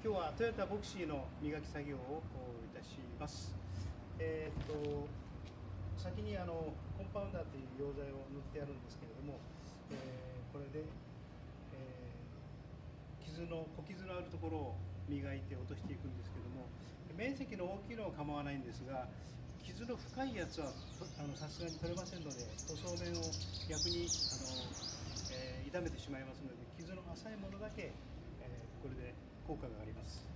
今日はトヨタボクシーの磨き作業をいたします。先にコンパウンダーという溶剤を塗ってあるんですけれども、これで、小傷のあるところを磨いて落としていくんですけども、面積の大きいのは構わないんですが、傷の深いやつはさすがに取れませんので、塗装面を逆に傷めてしまいますので、傷の浅いものだけ、これで効果があります。